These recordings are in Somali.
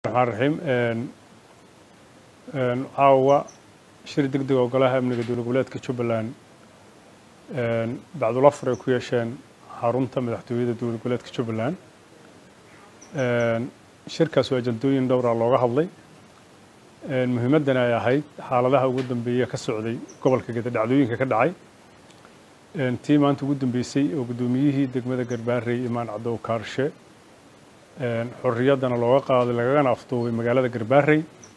الرحمن الرحيم عاوة شر دقدق وقالها من قدول الولايات كشبلان بعد الأفر يكويشان حارونتا مدحتوية دول الولايات كشبلان شركة سوى جندوين دورة الله هاللي مهمتنا يا هاي حالها وقدم بيا كسعودي قبل كده دعوين كدعي تيم أنت قدم بيسي وقدوميه دقمة قرباري إيمان عدو كارشة xorriyadana looga qaaday lagana afduubay magaalada Garbaarey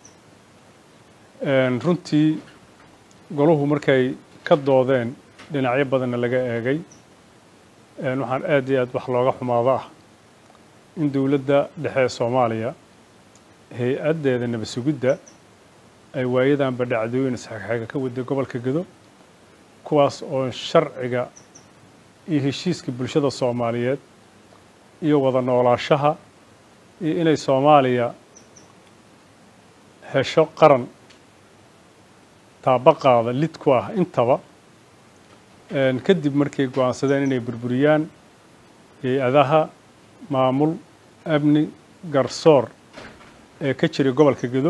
runtii goluhu markay ka doodeen dhinacyo badan laga eegay waxaan aad iyo aad wax looga xumaado in dawladda dhexe Soomaaliya hay'adeeda nabad sugidda ay waayadan badhacdooyin saxaxaga ka waday gobolka Gedo kuwaas oo sharciga iyo heshiiska bulshada Soomaaliyeed iyo wada noolaanshaha inay Soomaaliya hesho qaran taabaqaada lid ku ah intaba kadib markay go'aansadeen inay burburiyaan hay'adaha maamul amni garsoor ee ka jira gobolka Gedo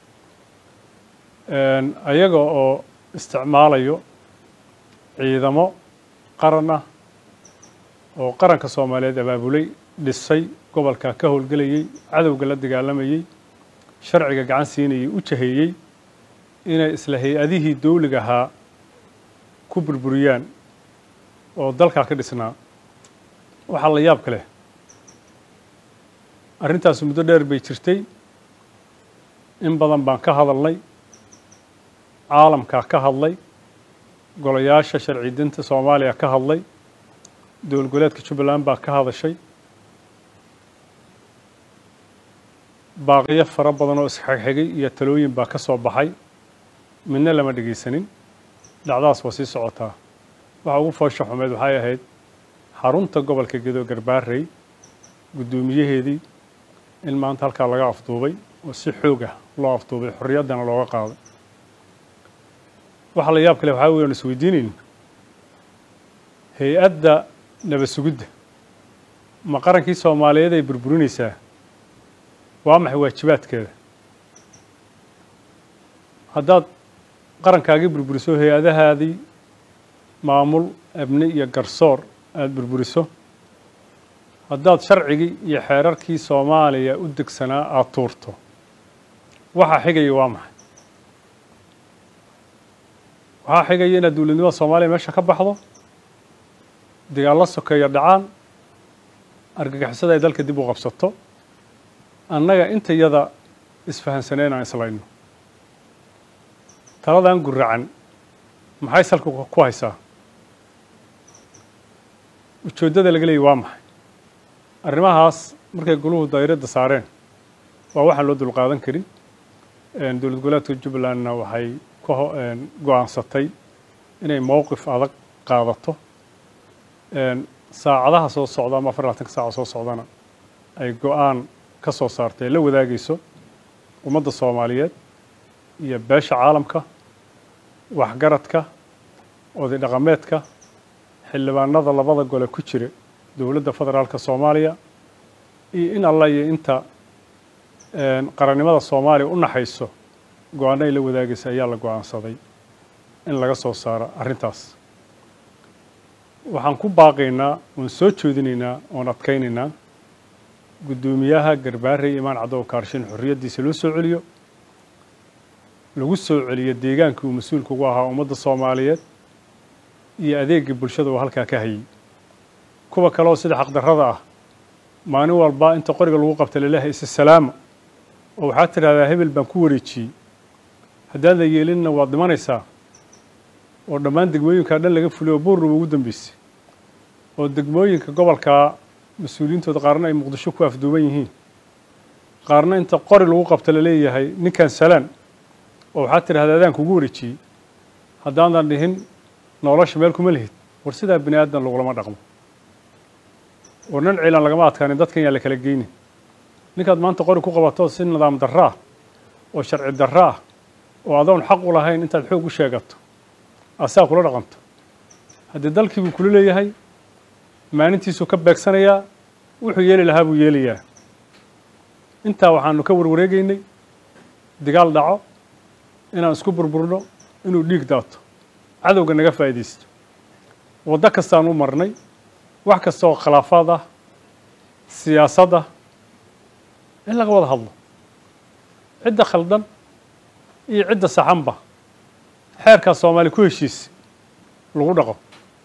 ayaga oo isticmaalayo ciidamo qaran ah oo qaranka Soomaaliyeed abaabulay dhisay gobolka ka howlgalayay cadawga la dagaalamayay sharciga gacan siinayay u jaheeyay inay isla hay'adihii dawliga ahaa ku burburiyaan oo dalka ka dhisnaa waxa la yaab kale arrintaas muddo dheer bay jirtay in badan baan ka hadalnay caalamka ka hadlay golayaasha sharci dinta Soomaaliya ka hadlay dowlad goboleedka Jubbaland baa ka hadashay baaqiyo fara badan oo isxigxigay iyo talooyin baa ka soo baxay midna lama dhageysanin dhacdaas waa sii socotaa waxa ugu foosho xumeed waxay ahayd xarunta gobolka Gedo Garbaarey gudoomiyaheedii in maanta halka laga afduubay oo si xoog ah loo afduubay xorriyadana looga qaaday waxa la yaab kale waxa weeyaan isweydiinin hay'adda nabad sugidda ma qarankii Soomaaliyeed ay burburinaysaa waa maxay waajibaadkeeda haddaad qarankaagii burburiso hay'adahaadii maamul amni iyo garsoor aad burburiso haddaad sharcigii iyo xeerarkii Soomaaliya u degsanaa aad tuurto waxa xigaya waa maxay waxa xigaya in dawladnimada Soomaaliya meesha ka baxdo dagaal sokeeyo dhacaan argagixisada ay dalka dib u qabsato annaga inta yada isfahansaneen aan islayno taladan guracan maxay salku ku haysaa ujeedada laga leeyahay waa maxay arrimahaas markay goluhu daairada saareen waa waxa loo dul qaadan karin dowlad goboleedka Jubbalandna waxay go'aansatay inay mowqif adag qaadato saacadaha soo socda ama 24 saac soo socdana ay go'aan ka soo saartay la wadaagayso ummadda Soomaaliyeed iyo beesha caalamka waxgaradka oday dhaqameedka xildhibaanada labada gole ku jira dawladda federaalka Soomaaliya iyo in Allah iyo inta qarannimada Soomaaliya u naxayso go'aan ay la wadaagayso ayaa la go'aansaday in laga soo saaro arrintaas waxaan ku baaqaynaa oo soo jeedinaynaa oo adkaynaynaa gudoomiyaha Garbaarey Imaan Cadow Kaarshin xorriyadiisa loo soo celiyo lagu soo celiyo deegaankii uu mas'uulka uga ahaa ummadda Soomaaliyeed iyo adeegga bulshada oo halka ka hayay kuwa kale oo sida xaq darrada ah maalin walba inta qoriga lagu qabtay Ilaahay salaam oo waxa tiraahdaa hebel baan ku wareejiyay haddaan la yeelinna waa dhimanaysaa oo dhammaan degmooyinka dhan laga fuliyo buurruba ugu dambeysay oo degmooyinka gobolka mas'uuliyiintooda qaarna ay Muqdisho ku afduuban yihiin qaarna inta qori lagu qabtay leeyahay ninkan salaan oo waxa tiraahdaa adaan kugu wareejiyay haddaan dhihin nolosha meel kuma lihid war sida bini aadan laguma dhaqmo warnan ciilan lagama adkaanin dadkan yaa la kala geeynin ninkaad maanta qori ku qabato si nidaam darra oo sharci darra oo adoon xaq u lahayn intaad xoog u sheegato asaa kula dhaqanto haddii dalkii uu kula leeyahay maalintiisu ka beegsanayaa wuxuu yeeli lahaa buu yeelayaa intaa waxaanu ka warwareegaynay dagaal dhaco inaan isku burburno inuu dhiig daato cadowga naga faa'iidaysto waddo kastaan u marnay wax kasta oo khilaafaad ah siyaasad ah in laga wada hadlo cidda khaldan iyo cidda saxanba xeerkaa Soomaali ku heshiis lagu dhaqo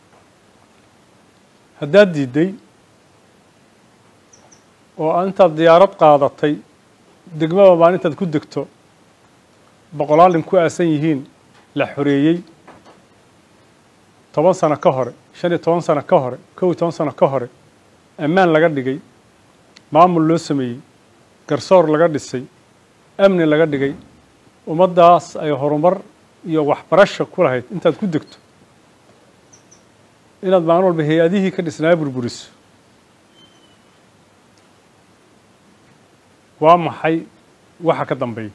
haddaad diiday oo intaad diyaarad qaadatay degmada maalintaad ku degto boqolaalin ku aasan yihiin la xoreeyey 10 sano ka hore 15 sano ka hore 11 sano ka hore ammaan laga dhigay maamul loo sameeyey garsoor laga dhisay amni laga dhigay ummadaas ay horumar iyo waxbarasho ku lahayd intaad ku degto inaad maalin walba hay'adihii ka dhisnaa burburiso waa maxay waxa ka dambeeya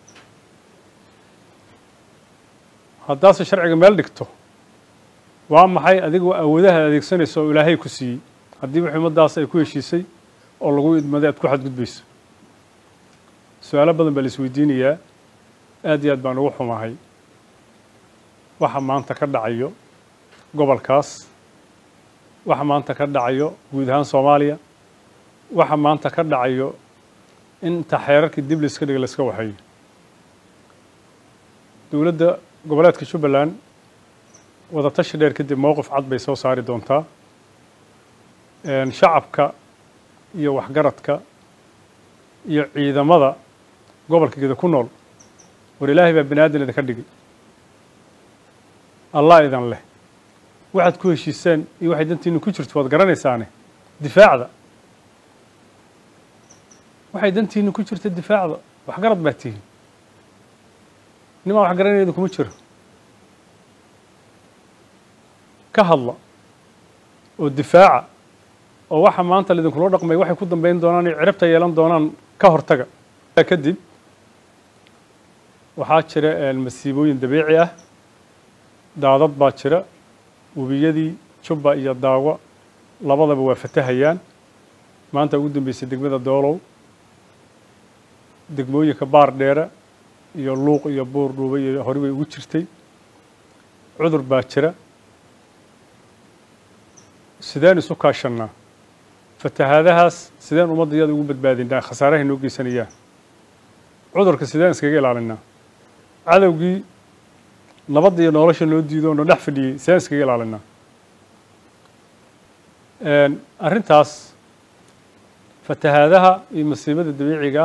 haddaad sharciga meel dhigto waa maxay adigu awoodaha adeegsanayso oo Ilaahay ku siiyey haddii wixii ummadaas ay ku heshiisay oo lagu idmaday aad ku xadgudbayso su'aalo badan baa la isweydiinayaa aad iyo aad baan ugu xumahay waxa maanta ka dhacayo gobolkaas waxa maanta ka dhacayo guud ahaan Soomaaliya waxa maanta ka dhacayo inta xeerarkii dib liska dhigay la iska waxay dawladda goboleedka Jubbaland wada tashi dheer kadib mowqif cad bay soo saari doontaa shacabka iyo waxgaradka iyo ciidamada gobolka Gedo ku nool war Ilaahay baa bini'aadan idin ka dhigay Allah idan leh waxaad ku heshiiseen iyo waxay dantiinu ku jirto waad garanaysaane difaacda waxay dantiinu ku jirto difaacda waxgarad baa tihiin nima wax garanaydu kuma jiro ka hadla oo difaaca oo waxa maanta lidin kula dhaqmay waxay ku dambeyn doonaan iyo ciribta yeelan doonaan ka hortaga kadib waxaa jira masiibooyin dabiici ah daadad baa jira wabiyadii Jubba iyo Daawo labadaba waa fatahayaan maanta ugu dambeysay degmada Doolow degmooyinka Baar Dheere iyo Luuq iyo Buur Dhuuba iyo hore way ugu jirtay cudur baa jira sideen isu kaashanaa fatahaadahaas sideen ummadayada ugu badbaadinaa khasaaraha inoo geysanayaan cudurka sideen iskaga ilaalinaa cadawgii nabadda iyo nolosha loo diido oo dhex fadhiyay sideen iskaga ilaalinaa arrintaas fatahaadaha iyo masiibada dabiiciga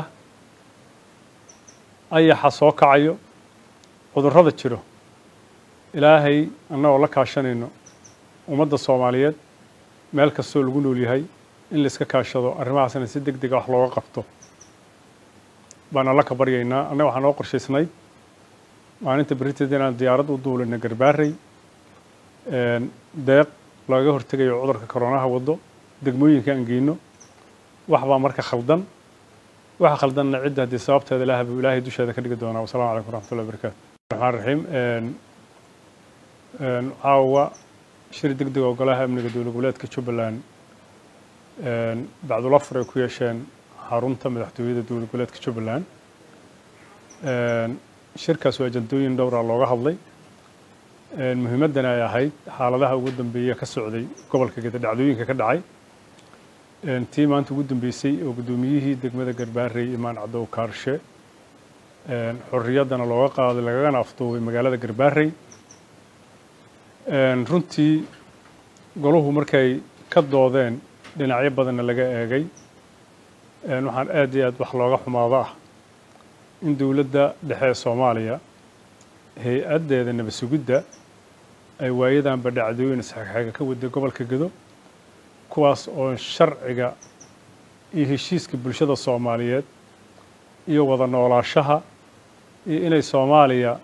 ayaxa soo kacayo cudurrada jiro Ilaahay annagoo la kaashanayno ummadda Soomaaliyeed meel kastoo lagu nool yahay in la iska kaashado arrimahaasna si degdeg ah wax looga qabto baan alla ka baryaynaa annaga waxaan oo qorshaysnay maalinta berriteed inaan diyaarad u duulino Garbaarey deeq laga hortagayo cudurka koronaha wado degmooyinka aan geyno wax baa marka khaldan waxa khaldanna cidda hadii sababteeda Ilaahay dusheeda ka dhigi doona wassalaamu calaykum waraxmatullahi wabarakaatuh rahmaan rahiim caawa shir degdeg oo golaha amniga dowlad goboleedka Jubbaland bacdu lafar ay ku yeesheen xarunta madaxtooyada dowlad goboleedka Jubbaland shirkaas waa ajandooyin dhowr ah looga hadlay muhiimadana ay ahayd xaaladaha ugu dambeeya ka socday gobolka Gedo dhacdooyinka ka dhacay tii maanta ugu dambeysay oo gudoomiyihii degmada Garbaarey Imaan Cadow Kaarshe xorriyadana looga qaaday lagana afduubay magaalada Garbaarey runtii goluhu markay ka doodeen dhinacyo badan laga eegay waxaan aad iyo aad wax looga xumaado ah in dawladda dhexe Soomaaliya hay'adeeda nabad sugidda ay waayadan badhacdooyin saxaxaga ka waday gobolka Gedo kuwaas oo sharciga iyo heshiiska bulshada Soomaaliyeed iyo wada noolaanshaha iyo inay Soomaaliya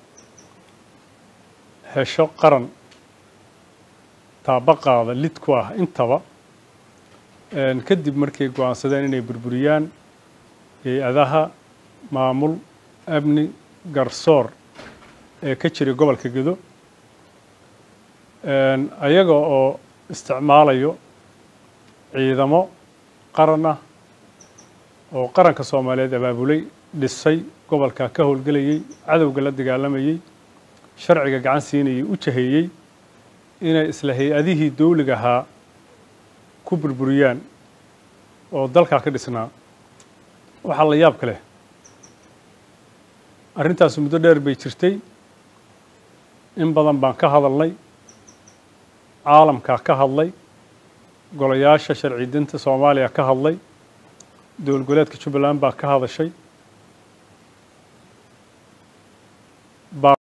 hesho qaran taabaqaada lid ku ah intaba kadib markay go'aansadeen inay burburiyaan hay'adaha maamul amni garsoor ee ka jiray gobolka Gedo ayaga oo isticmaalayo ciidamo qaran ah oo qaranka Soomaaliyeed abaabulay dhisay gobolka ka howlgelayay cadawga la dagaalamayay sharciga gacan siinayay u jaheeyay inay isla hay'adihii dawliga ahaa ku burburiyaan oo dalka ka dhisnaa waxa la yaab kale arrintaas muddo dheer bay jirtay in badan baan ka hadalnay caalamka ka hadlay golayaasha sharci dinta Soomaaliya ka hadlay dowlad goboleedka Jubbaland baa ka hadashay